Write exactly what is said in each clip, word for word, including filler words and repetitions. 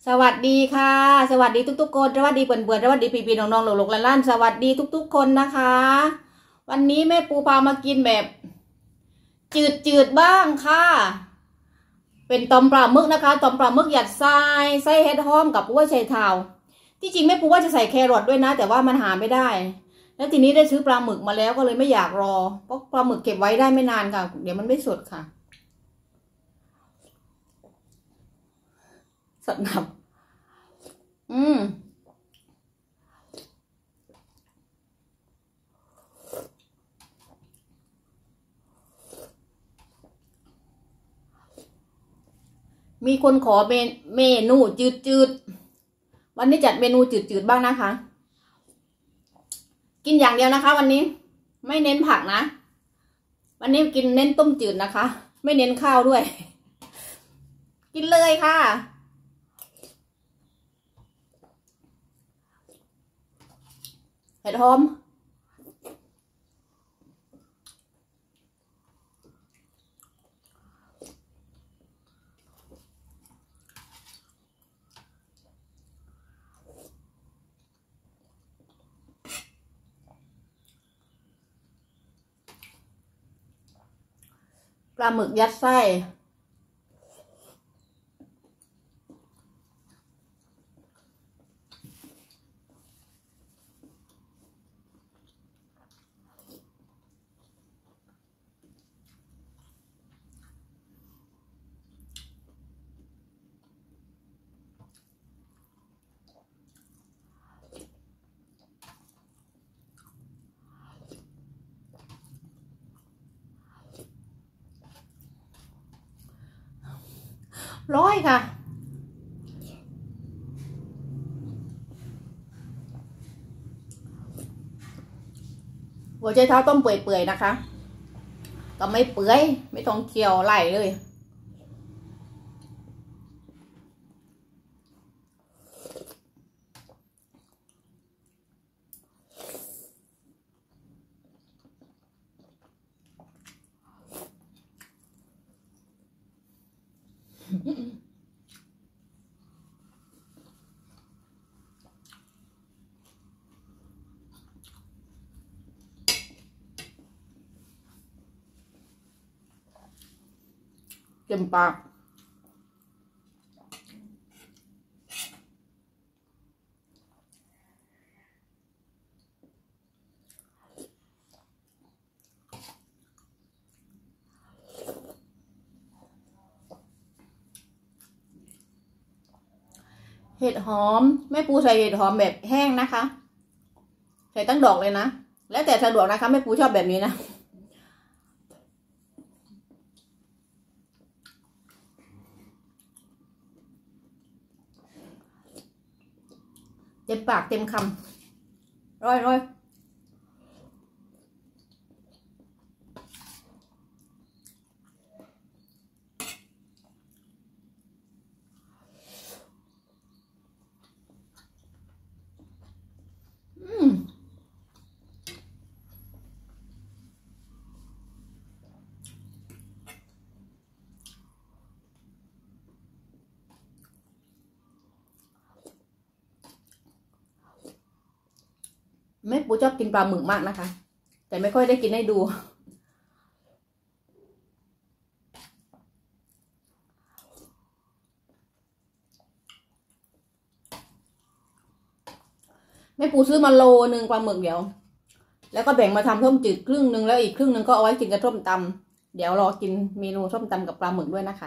สวัสดีค่ะสวัสดีทุกๆคนสวัสดีเพื่อนๆสวัสดีพี่ๆน้องๆหลกๆล้านๆสวัสดีทุกๆคนนะคะวันนี้แม่ปูพามากินแบบจืดๆบ้างค่ะเป็นตอมปลาหมึกนะคะตอมปลาหมึกหยัดทรายไส้เห็ดหอมกับปูว่าไชเท้าที่จริงแม่ปูว่าจะใส่แครอทด้วยนะแต่ว่ามันหาไม่ได้แล้วทีนี้ได้ซื้อปลาหมึกมาแล้วก็เลยไม่อยากรอเพราะปลาหมึกเก็บไว้ได้ไม่นานค่ะเดี๋ยวมันไม่สดค่ะสดหนับอืมมีคนขอเมนูจืดๆวันนี้จัดเมนูจืดๆบ้างนะคะกินอย่างเดียวนะคะวันนี้ไม่เน้นผักนะวันนี้กินเน้นต้มจืดนะคะไม่เน้นข้าวด้วยกินเลยค่ะเห็ดหอมปลาหมึกยัดไส้ร้อยค่ะหัวใจเท้าต้มเปื่อยๆนะคะก็ไม่เปื่อยไม่ต้องเคี่ยวไหลเลยเต็มปากเห็ดหอมแม่ปูใส่เห็ดหอมแบบแห้งนะคะใส่ตั้งดอกเลยนะแล้วแต่สะดวกนะคะแม่ปูชอบแบบนี้นะเต็มปากเต็มคำร้อยร้อยแม่ปูชอบกินปลาหมึกมากนะคะแต่ไม่ค่อยได้กินให้ดูแม่ปูซื้อมาโลนึงปลาหมึกเดี๋ยวแล้วก็แบ่งมาทำส้มจืดครึ่งนึงแล้วอีกครึ่งนึงก็เอาไว้กินกับส้มตำเดี๋ยวรอกินเมนูส้มตำกับปลาหมึกด้วยนะคะ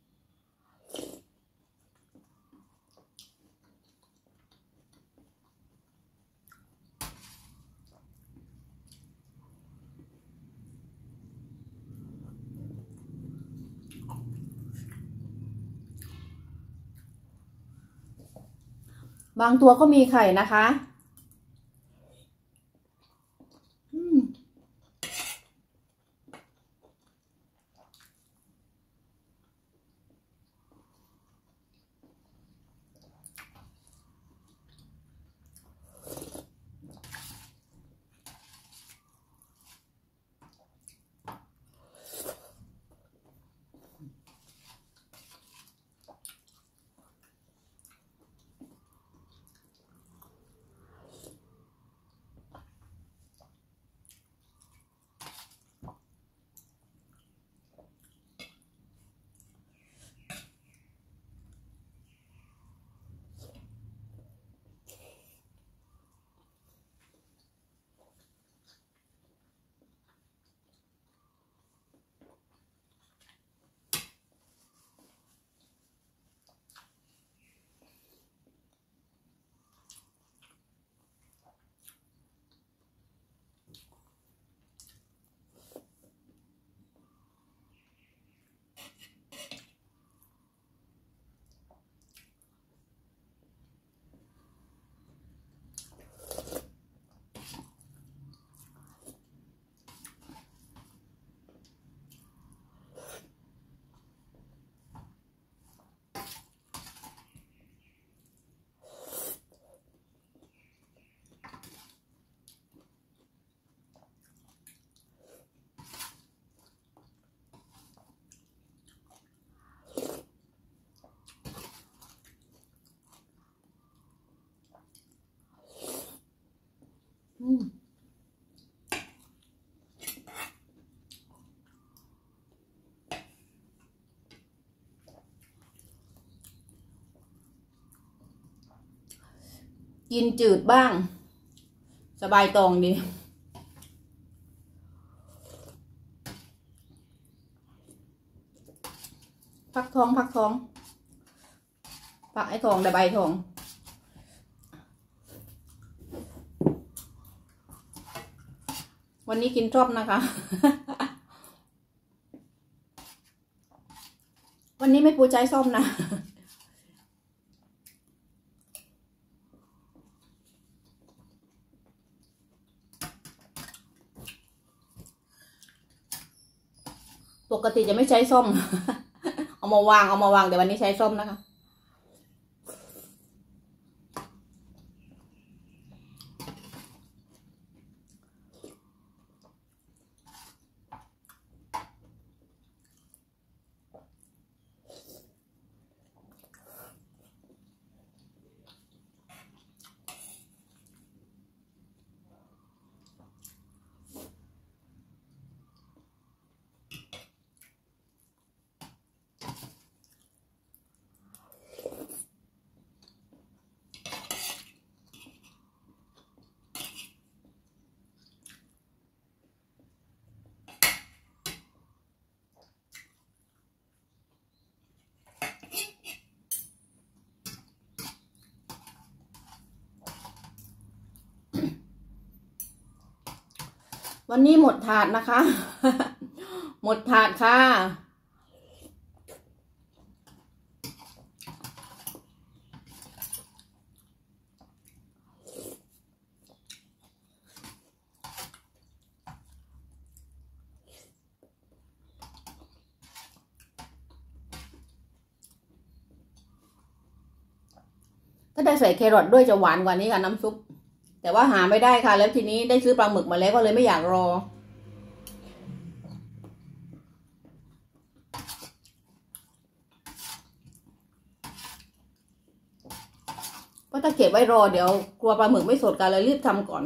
บางตัวก็มีไข่นะคะกินจืดบ้างสบายตองดีพักท้องพักท้องพักไอ้ทองได้ใบทองวันนี้กินชอบนะคะ วันนี้ไม่ปูใจส้มนะ ปกติจะไม่ใช้ส้ม เอามาวางเอามาวางแต่วันนี้ใช้ส้มนะคะวันนี้หมดถาดนะคะ หมดถาดค่ะถ้าได้ใส่แครอทด้วยจะหวานกว่านี้ค่ะน้ำซุปแต่ว่าหาไม่ได้ค่ะแล้วทีนี้ได้ซื้อปลาหมึกมาแล้วก็เลยไม่อยากรอเพราะถ้าเก็บไว้รอเดี๋ยวกลัวปลาหมึกไม่สดกันเลยรีบทำก่อน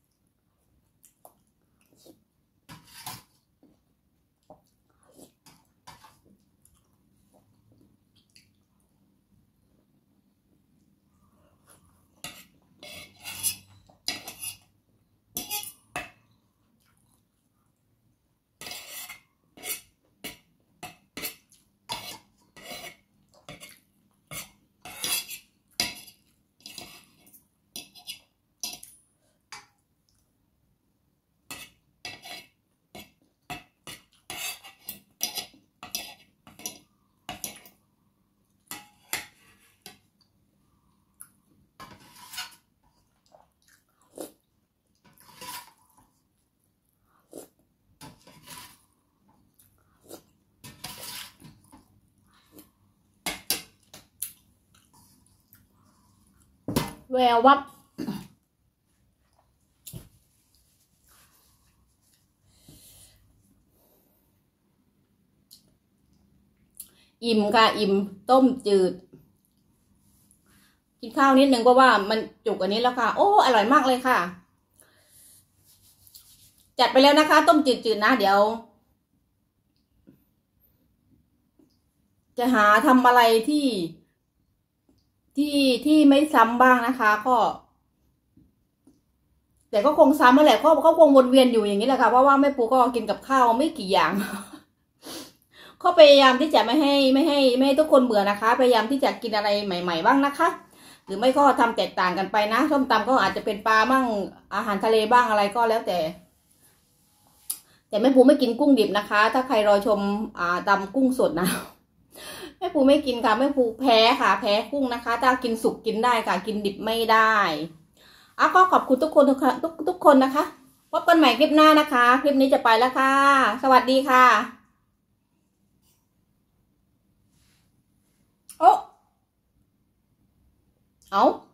แวววับอิ่มค่ะอิ่มต้มจืดกินข้าวนิดนึงเพราะว่ามันจุกอันนี้แล้วค่ะโอ้อร่อยมากเลยค่ะจัดไปแล้วนะคะต้มจืดๆนะเดี๋ยวจะหาทำอะไรที่ที่ที่ไม่ซ้ำบ้างนะคะก็แต่ก็คงซ้ำนั่นแหละเขาเขาคงวนเวียนอยู่อย่างนี้แหละค่ะเพราะว่าแม่ปูก็กินกับข้าวไม่กี่อย่างเขาพยายามที่จะไม่ให้ไม่ให้ไม่ให้ทุกคนเบื่อนะคะพยายามที่จะกินอะไรใหม่ๆบ้างนะคะหรือไม่ก็ทำแตกต่างกันไปนะส้มตำก็อาจจะเป็นปลาบ้างอาหารทะเลบ้างอะไรก็แล้วแต่แต่แม่ปูไม่กินกุ้งดิบนะคะถ้าใครรอชมอ่าตำกุ้งสดนะแม่ปูไม่กินค่ะแม่ปูแพ้ค่ะแพ้กุ้งนะคะถ้ากินสุกกินได้ค่ะกินดิบไม่ได้อ่ะก็ขอบคุณทุกคนทุกทุกทุกคนนะคะพบกันใหม่คลิปหน้านะคะคลิปนี้จะไปแล้วค่ะสวัสดีค่ะโอ้เอา